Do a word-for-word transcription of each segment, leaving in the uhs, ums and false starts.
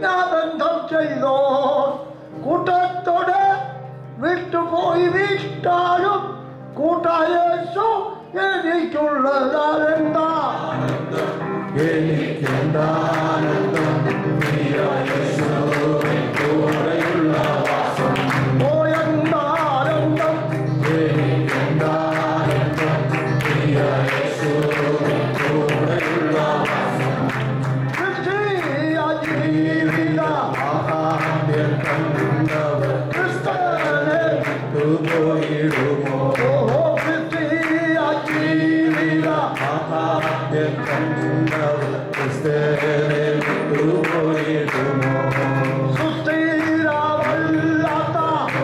ബന്ധം ചെയ്തോ കൂട്ടത്തോടെ വിട്ടുപോയി വിട്ടാലും കൂട്ടായേശു എനിക്കുള്ളതാരെന്താ എനിക്കെന്താനന്ദം ഓയെന്താനന്ദം എനിക്കെന്താനന്ദം ക്രിസ്തീയ ജീവിത മഹാന്യം കണ്ടവർ ക്രിസ്തനെ പോയിടുമോ ക്രിസ്തീയ ജീവിത മഹാന്യം കണ്ടവർ ക്രിസ്തനെ പോയിടുമോ സുസ്ഥിരമല്ലാത്ത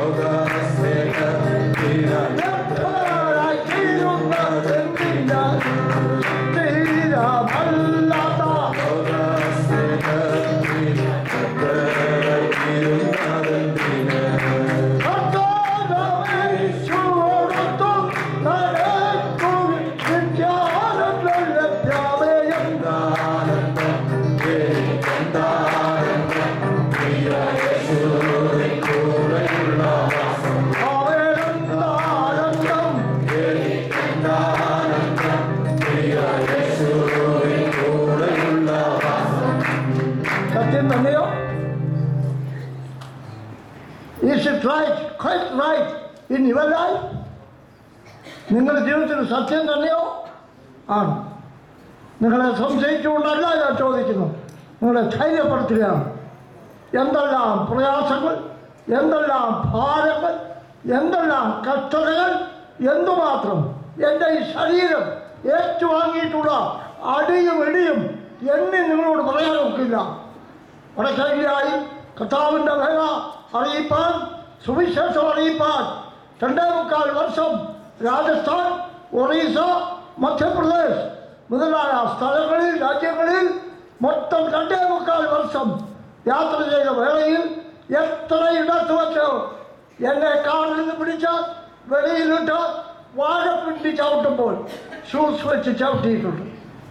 Is it right, quite right in your life? നിങ്ങളുടെ ജീവിതത്തിൽ സത്യം തന്നെയോ ആണ്? നിങ്ങളെ സംശയിച്ചുകൊണ്ടല്ല ഞാൻ ചോദിക്കുന്നു, നിങ്ങളെ ധൈര്യപ്പെടുത്തുകയാണ്. എന്തെല്ലാം പ്രയാസങ്ങൾ, എന്തെല്ലാം ഭാരങ്ങൾ, എന്തെല്ലാം കഷ്ടതകൾ, എന്തുമാത്രം എൻ്റെ ഈ ശരീരം ഏറ്റുവാങ്ങിയിട്ടുള്ള അടിയും ഇടിയും എന്നെ നിങ്ങളോട് പറയാൻ ഒക്കില്ല. വടക്കൈയായി കർത്താവിൻ്റെ വേല അറിയിപ്പാൻ, സുവിശേഷം അറിയിപ്പാൻ രണ്ടേ മുക്കാൽ വർഷം രാജസ്ഥാൻ, ഒറീസ, മധ്യപ്രദേശ് മുതലായ സ്ഥലങ്ങളിൽ, രാജ്യങ്ങളിൽ മൊത്തം രണ്ടേ മുക്കാൽ വർഷം യാത്ര ചെയ്ത വേളയിൽ എത്ര ഇടത്ത് വച്ച് എന്നെ കാറിൽ നിന്ന് പിടിച്ച് വെളിയിലിട്ട് വാഴപ്പിണ്ടി ചവിട്ടുമ്പോൾ ഷൂസ് വെച്ച് ചവിട്ടിയിട്ടുണ്ട്.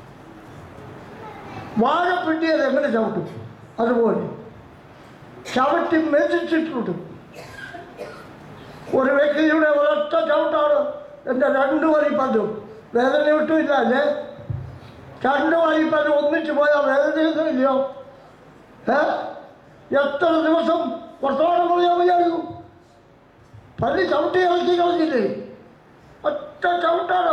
വാഴപ്പിണ്ടിയത് എങ്ങനെ ചവിട്ടും അതുപോലെ ചവിട്ടി മെതിച്ചിട്ടുണ്ട്. ഒരു വ്യക്തിയുടെ ഒരൊറ്റ ചവിട്ടാണ് എൻ്റെ രണ്ടു വരി പല്ലും വേദന വിട്ടില്ല അല്ലേ? രണ്ടു വരി പല്ലും ഒന്നിച്ച് പോയാൽ വേദനയൊന്നും ഇല്ലയോ? ഏ എത്ര ദിവസം വർത്തമാനം പറയാൻ വയ്യായിരുന്നു? പല്ലി ചവിട്ടി ഇറക്കി കളഞ്ഞില്ലേ? ഒറ്റ ചവിട്ടാണ്.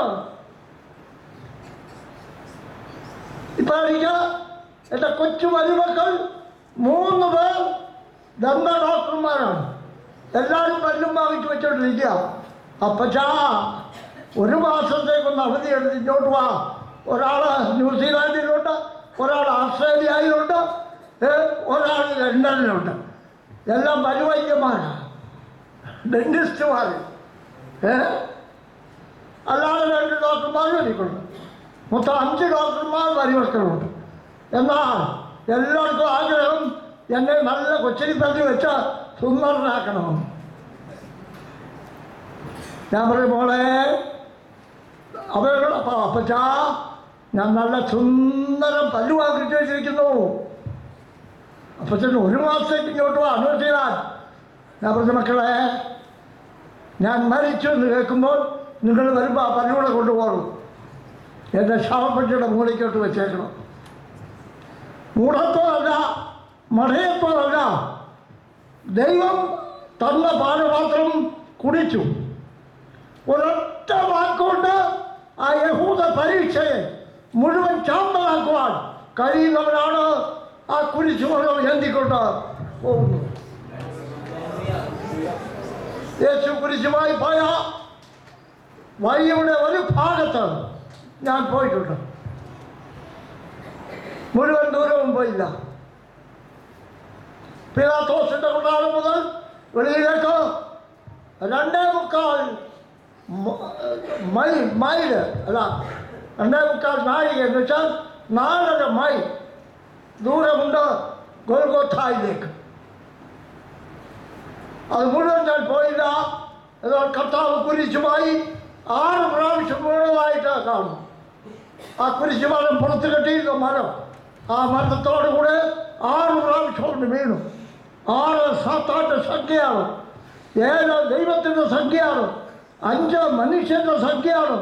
ഇപ്പൊ എനിക്ക് എൻ്റെ കൊച്ചു മരുമക്കൾ മൂന്ന് പേർ ദന്ത ഡോക്ടർമാരാണ്. എല്ലാവരും പല്ലും വാങ്ങിച്ചു വെച്ചോണ്ടിരിക്കുക. അപ്പച്ചാ ഒരു മാസത്തേക്കൊന്ന് അവധി എടുത്ത് ഇങ്ങോട്ട് വാ. ഒരാൾ ന്യൂസിലാൻഡിലുണ്ട്, ഒരാൾ ഓസ്ട്രേലിയയിലുണ്ട്, ഒരാൾ ലണ്ടനിലുണ്ട്. എല്ലാം പല്ലുവൈദ്യന്മാരാണ്, ഡെന്റിസ്റ്റുമാർ. ഏ അല്ലാതെ രണ്ട് ഡോക്ടർമാരും എനിക്കുണ്ട്. മൊത്തം അഞ്ച് ഡോക്ടർമാർ മരുമക്കളുണ്ട്. എന്നാൽ എല്ലാവർക്കും ആഗ്രഹം എന്നെ നല്ല കൊച്ചിരിപ്പല്ലി വെച്ച് സുന്ദരനാക്കണമെന്ന്. ഞാൻ പറയും മോളെ അവരുടെ അപ്പം അപ്പച്ചാ ഞാൻ നല്ല സുന്ദരം പല്ലു വാങ്ങിച്ചു വെച്ചിരിക്കുന്നു. അപ്പച്ചന് ഒരു മാസത്തേക്ക് ഇങ്ങോട്ട് വാ അന്വേഷിക്കാൻ. ഞാൻ പറഞ്ഞ മക്കളെ ഞാൻ മരിച്ചു എന്ന് കേൾക്കുമ്പോൾ നിങ്ങൾ വരുമ്പോൾ ആ പല്ലൂടെ കൊണ്ടുപോകണം. എൻ്റെ ശവപ്പെട്ടിയുടെ മൂളിക്കോട്ട് വെച്ചേക്കണം. മൂഢത്തോടല്ല, മഠയത്തോടല്ല, ദൈവം തന്ന പാനപാത്രം കുടിച്ചു. ഒരൊറ്റ വാക്കുകൊണ്ട് ആ യഹൂദ പരീക്ഷയെ മുഴുവൻ ചാമ്പലാക്കുവാൻ കഴിയുന്നവരാണ് ആ കുരിശുമൃഗം എന്തിക്കൊണ്ട് പോകുന്നത്. യേശു കുരിശുമായി പോയ വഴിയുടെ ഒരു ഭാഗത്ത് ഞാൻ പോയിട്ടുണ്ട്. മുഴുവൻ ദൂരവും പോയില്ല. പിലാത്തോസിന്റെ കൊട്ടാരം മുതൽ വെളിയിലേക്ക് രണ്ടേ മുക്കാൽ മൈൽ മൈല് അല്ല രണ്ടേ മുക്കാൽ നാഴിക എന്ന് വെച്ചാൽ നാലര മൈൽ ദൂരമുണ്ട് ഗോൽഗോഥായിലേക്ക്. അത് മുഴുവൻ ഞാൻ പോയില്ല. എന്നാൽ കർത്താവ് കുരിശുമായി ആറ് പ്രാവശ്യം വീണതായിട്ട് കാണും. ആ കുരിശുമരം പുറത്ത് കെട്ടിയിരുന്ന മരം, ആ മരത്തോടു കൂടെ ആറ് പ്രാവശ്യം പ്രാവശ്യം വീണു. ആറ് സാത്താൻ്റെ സംഖ്യയാണ്, ഏഴ് ദൈവത്തിൻ്റെ സംഖ്യയാണ്, അഞ്ച് മനുഷ്യൻ്റെ സംഖ്യയാണ്,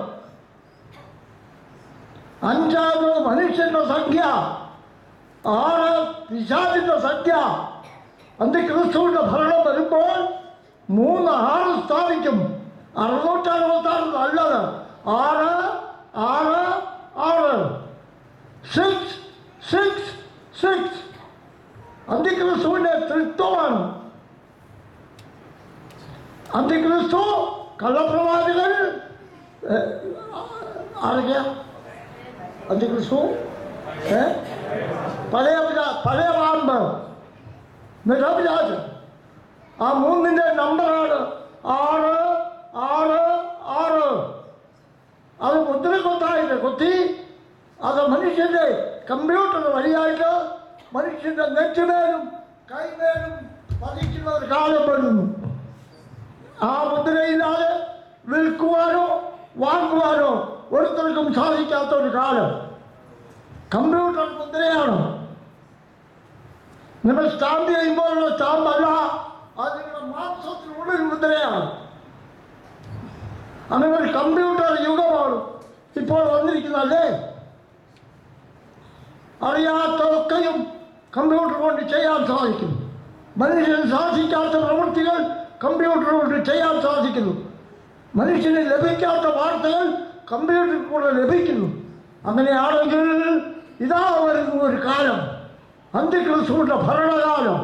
അഞ്ചാമത് മനുഷ്യൻ്റെ സംഖ്യ, ആറ് പിശാചിൻ്റെ സംഖ്യ. അന്തിക്രിസ്തുവിൻ്റെ ഭരണം വരുമ്പോൾ മൂന്ന് ആറ് സ്ഥാപിക്കും. അറുന്നൂറ്റി അറുപത്താറ് നല്ലത്, ആറ് ആറ് ആറ്, സിക്സ് സിക്സ് സിക്സ്. അന്തിക്രിസ്തുവിൻ്റെ തൃത്വമാണ്. അന്തിക്രിസ്തു, കള്ളപ്രവാചകൻ, ആരൊക്കെയാ അന്തിക്രിസ്തു? ഏ പഴയ പഴയ പാമ്പ്, മിഥപിശാചൻ. ആ മൂന്നിൻ്റെ നമ്പറാണ് ആറ് ആറ് ആറ്. അത് മുദ്ര കൊത്തായിട്ട് കൊത്തി അത് മനുഷ്യൻ്റെ കമ്പ്യൂട്ടർ വഴിയായിട്ട് മനുഷ്യൻ്റെ നെറ്റിമേലും കൈമേലും പതിക്കുന്ന ഒരു കാലം വരുന്നു. ആ മുദ്രയില്ലാതെ വിൽക്കുവാനോ വാങ്ങുവാനോ ഒരുത്തർക്കും സാധിക്കാത്ത ഒരു കാലം. കമ്പ്യൂട്ടർ മുദ്രയാണ്. നിങ്ങൾ സ്റ്റാമ്പ് ചെയ്യുമ്പോഴുള്ള സ്റ്റാമ്പല്ല, അത് നിങ്ങളുടെ മാംസത്തിനുള്ളിൽ മുദ്രയാണ്. അങ്ങനെ ഒരു കമ്പ്യൂട്ടർ യുഗമാണ് ഇപ്പോൾ വന്നിരിക്കുന്നതല്ലേ. അറിയാത്തൊക്കെയും കമ്പ്യൂട്ടർ കൊണ്ട് ചെയ്യാൻ സാധിക്കും. മനുഷ്യൻ സാധിക്കാത്ത പ്രവൃത്തികൾ കമ്പ്യൂട്ടർ കൊണ്ട് ചെയ്യാൻ സാധിക്കുന്നു. മനുഷ്യന് ലഭിക്കാത്ത വാർത്തകൾ കമ്പ്യൂട്ടറിൽ കൂടെ ലഭിക്കുന്നു. അങ്ങനെയാണെങ്കിൽ ഇതാ വരുന്ന ഒരു കാലം, അന്തിക്രിസ്തുവിൻ്റെ ഭരണകാലം.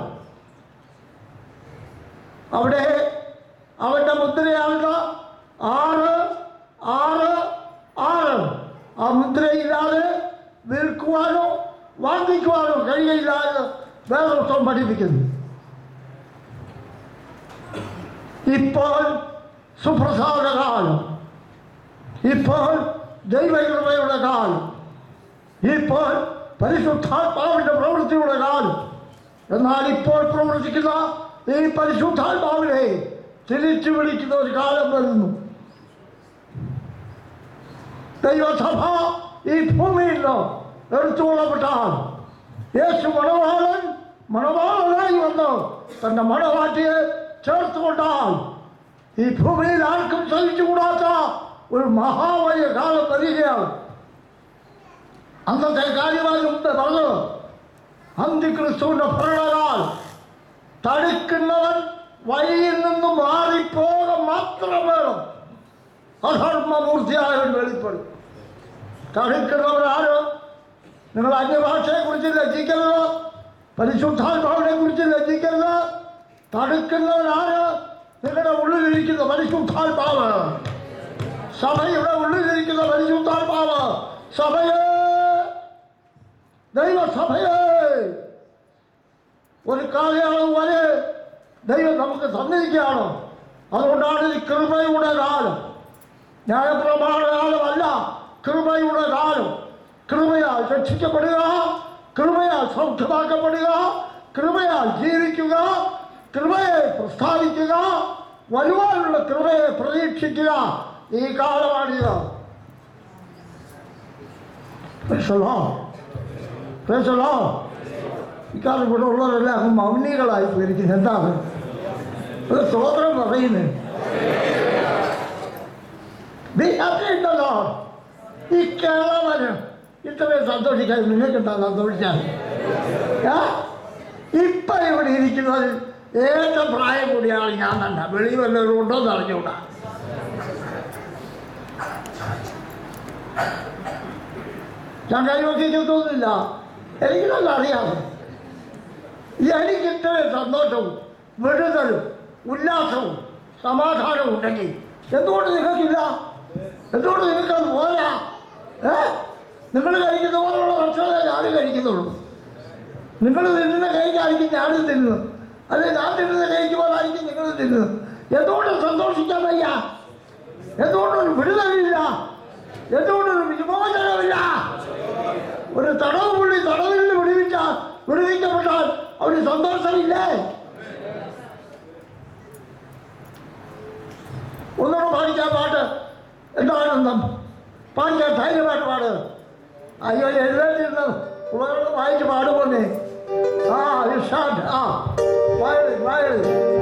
അവിടെ അവൻ്റെ മുദ്രയാകുക ആറ് ആറ് ആറ്. ആ മുദ്രയില്ലാതെ വിൽക്കുവാനോ വാങ്ങിക്കുവാനോ കഴിയില്ലാതെ വേദോത്സവം പഠിപ്പിക്കുന്നു. ഇപ്പോൾ സുപ്രസാദ കാലം, ഇപ്പോൾ ദൈവകൃപയുടെ കാലം, ഇപ്പോൾ പരിശുദ്ധാത്മാവിൻ്റെ പ്രവൃത്തിയുടെ കാലം. എന്നാൽ ഇപ്പോൾ പ്രവർത്തിക്കുന്ന ഈ പരിശുദ്ധാത്മാവിനെ തിരിച്ചു വിളിക്കുന്ന ഒരു കാലം വരുന്നു. ദൈവസഭ ഈ ഭൂമിയിൽ നിന്ന് എടുത്തുകൊള്ളപ്പെട്ടാൽ യേശു മണവാളൻ മണവാളനായി വന്ന് തൻ്റെ മണവാട്ടിയെ ചേർത്തുകൊണ്ടാൽ ഈ ഭൂമിയിൽ ആർക്കും സഹിച്ചുകൂടാത്ത ഒരു മഹാവലിയ കാലം വരികയാണ്. അന്നത്തെ കാര്യമായി മുമ്പ് പറഞ്ഞത് അന്തിക്രിസ്തുവിൻ്റെ ഭരണകാലം. തടുക്കുന്നവൻ വഴിയിൽ നിന്നും മാറിപ്പോക മാത്രം വേണം. അധർമ്മമൂർത്തിയായവൻ വെളിപ്പെടും. തടുക്കുന്നവരാണ്. നിങ്ങൾ അന്യഭാഷയെക്കുറിച്ച് ലജ്ജിക്കരുത്, പരിശുദ്ധാത്മാവിനെ കുറിച്ച് ലജ്ജിക്കരുത്. തടുക്കുന്നവരാണ് നിങ്ങളുടെ ഉള്ളിലിരിക്കുന്ന പരിശുദ്ധാത്മാവ്, സഭയുടെ ഉള്ളിലിരിക്കുന്ന പരിശുദ്ധാത്മാവ്. സഭയെ, ദൈവസഭയെ ഒരു കാലയളവ് വരെ ദൈവം നമുക്ക് തന്നിരിക്കുകയാണ്. അതുകൊണ്ടാണ് ഈ കൃപയുടെ കാലം. ന്യായപ്രമാണ കാലമല്ല, കൃപയുടെ കാലം. കൃപയാൽ രക്ഷിക്കപ്പെടുക, കൃപയാൽ സൗഖ്യമാക്കപ്പെടുക, കൃപയാൽ ജീവിക്കുക, കൃപയെ പ്രസ്താവിക്കുക, വരുവാനുള്ള കൃപയെ പ്രതീക്ഷിക്കുക. ഈ കാലമാണിത്. ഇക്കാലം ഇവിടെ ഉള്ളവരെല്ലാം മൗനികളായി പോയിരിക്കുന്നത്. എന്താണ് ഒരു സ്തോത്രം പറയുന്നത്? ഈ കേളവന് ഇത്രയും സന്തോഷിക്കാൻ നിങ്ങൾക്കുണ്ടാ സന്തോഷിച്ചാൽ? ഇപ്പൊ ഇവിടെ ഇരിക്കുന്നത് ഏറ്റവും പ്രായം കൂടിയാണ് ഞാൻ തന്നെ. വെളി വല്ലവരും ഉണ്ടോ എന്ന് അറിഞ്ഞുകൂടാ. ഞാൻ കൈവക്കിക്കൊന്നുമില്ല, എനിക്ക് നല്ല അറിയാതെ. എനിക്ക് ഇത്രയും സന്തോഷവും വിടുതലും ഉല്ലാസവും സമാധാനവും ഉണ്ടെങ്കിൽ എന്തുകൊണ്ട് നിങ്ങൾക്കില്ല? എന്തുകൊണ്ട് നിങ്ങൾക്കത് പോരാ? ഏ നിങ്ങൾ കഴിക്കുന്ന പോലുള്ള ഭക്ഷണമേ ഞാനും കഴിക്കുന്നുള്ളൂ. നിങ്ങൾ തിന്നുന്ന കൈക്കായിരിക്കും ഞാനും തിന്നുന്നു, അല്ലെ ഞാൻ തിന്നുന്ന കൈക്ക് പോലായിരിക്കും നിങ്ങൾ തിന്നുന്നത്. എന്തുകൊണ്ട് സന്തോഷിക്കാൻ വയ്യ? എന്തുകൊണ്ടൊരു വിടുതലില്ല? എന്തുകൊണ്ടൊരു വിമോചനമില്ല? ഒരു തടവ് പുള്ളി തടവിൽ നിന്ന് വിടുവിച്ച വിടുവിക്കപ്പെട്ടാൽ അവന് സന്തോഷമില്ലേ? ഒന്നുകൂടെ പാടിക്കാൻ പാട്ട്. എന്താണെന്നും പാടിക്കാൻ ധൈര്യമായിട്ട് പാട്. അയ്യോ എഴുന്നേറ്റിരുന്ന് ഉള്ളവരോട് വായിച്ച് പാടുപോലെ ആ ഇഷാദ് ആ വയൽ വയൽ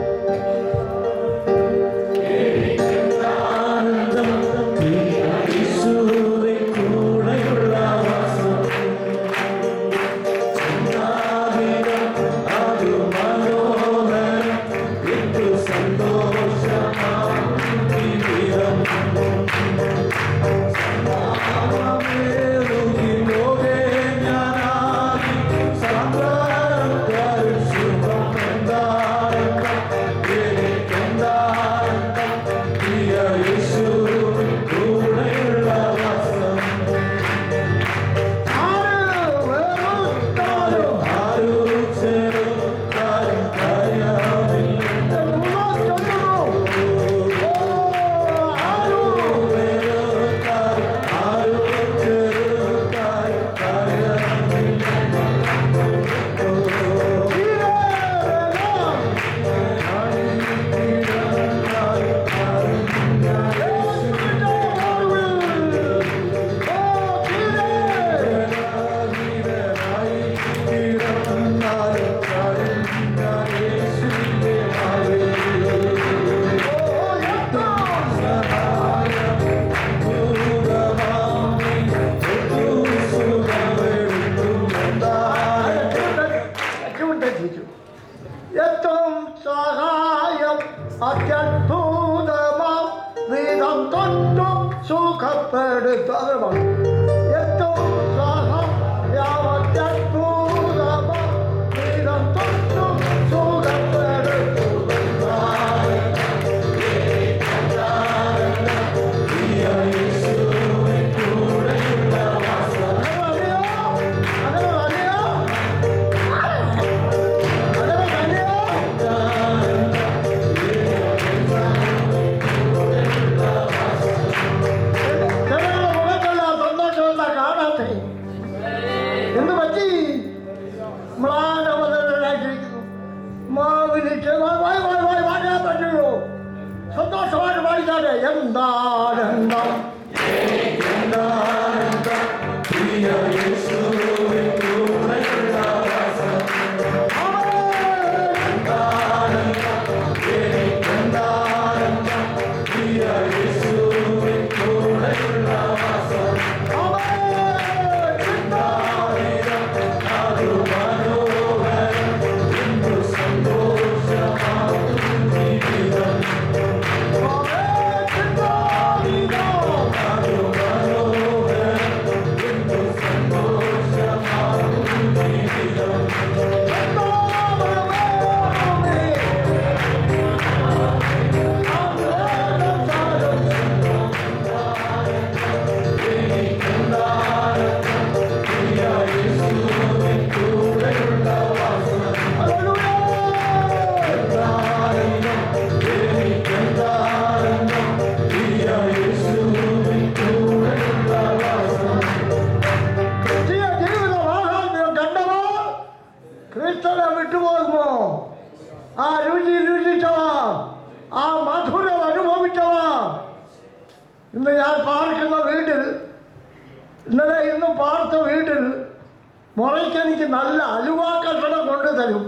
ഏറ്റവും സഹായം അത്യത്ഭുതമാം വിധം തൊട്ടും സുഖപ്പെടുത്തവമാണ് ഏറ്റവും സഹായം അത്യത്ഭുതമാം വിധം തൊട്ടും എന്ത് പറ്റി മ്ലാനവതരായിട്ടിരിക്കുന്നു മാവിനിട്ട് വാഴാൻ പറ്റുള്ളൂ സന്തോഷമായിട്ട് വായിക്കാതെ എന്താണ് വിട്ടുപോകുമോ? ആ രുചി രുചിച്ചവാ, ആ മധുരം അനുഭവിച്ചവാ. ഇന്ന് ഞാൻ പാർക്കുന്ന വീട്ടിൽ, ഇന്നലെ ഇന്നും പാർത്ത വീട്ടിൽ മുറയ്ക്ക് എനിക്ക് നല്ല അലുവ കഷണം കൊണ്ടു തരും.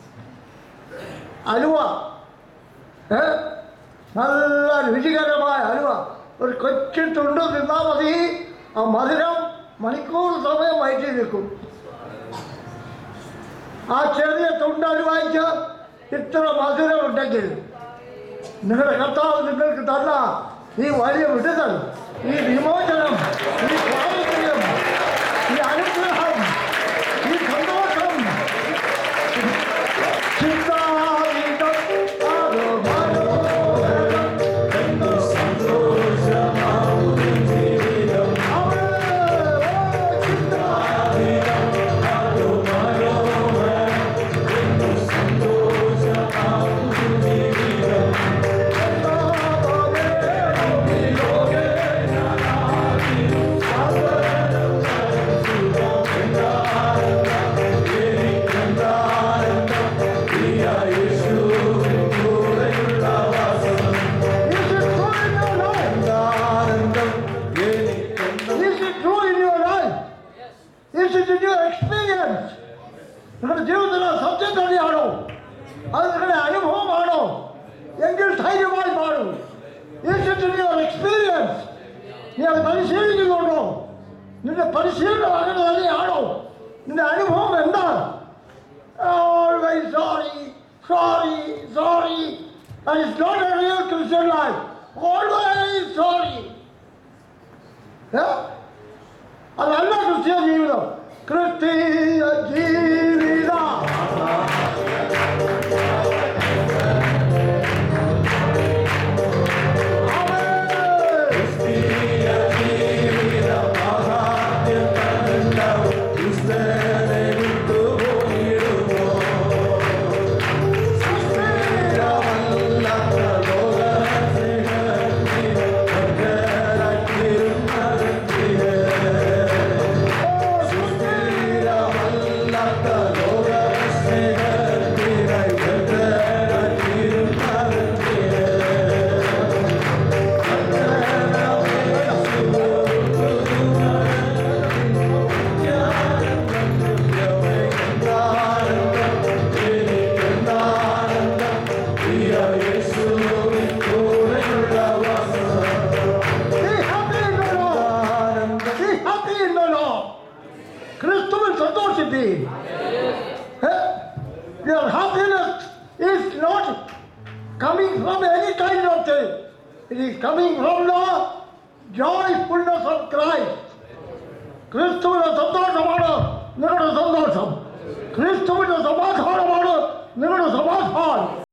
അലുവ ഏ നല്ല രുചികരമായ അലുവ. ഒരു കൊച്ചു തുണ്ട് തിന്നാൽ മതി, ആ മധുരം മണിക്കൂർ സമയം വയറ്റി നിൽക്കും. ആ ചെറിയ തുണ്ടലുവായിച്ച ഇത്ര മധുരം ഉണ്ടെങ്കിൽ നിങ്ങളുടെ കർത്താവ് നിങ്ങൾക്ക് തന്ന ഈ വലിയ വിടുതൽ, ഈ വിമോചനം, ഈ സ്വാതന്ത്ര്യം, ഈ അനുഗ്രഹം, ഈ സന്തോഷം അത് നിങ്ങളുടെ അനുഭവമാണോ എങ്കിൽ ധൈര്യമായി പാടൂ. എക്സ്പീരിയൻസ് നീ അത് പരിശീലിക്കുന്നുണ്ടോ? നിന്റെ പരിശീലനം അങ്ങനെ തന്നെയാണോ? നിന്റെ അനുഭവം എന്താണ്? Always sorry, sorry, sorry. That is not a real Christian life. Always sorry. അതല്ല ക്രിസ്തീയ ജീവിതം. ക്രിസ്തീയ ജീവിതം ക്രിസ്തുവിൽ സന്തോഷിപ്പീൻ. Your happiness is not coming from any kind of thing. It is coming from the joyfulness of Christ. ക്രിസ്തുവിന്റെ സന്തോഷമാണ് നിങ്ങളുടെ സന്തോഷം. ക്രിസ്തുവിന്റെ സമാധാനമാണ് നിങ്ങളുടെ സമാധാനം.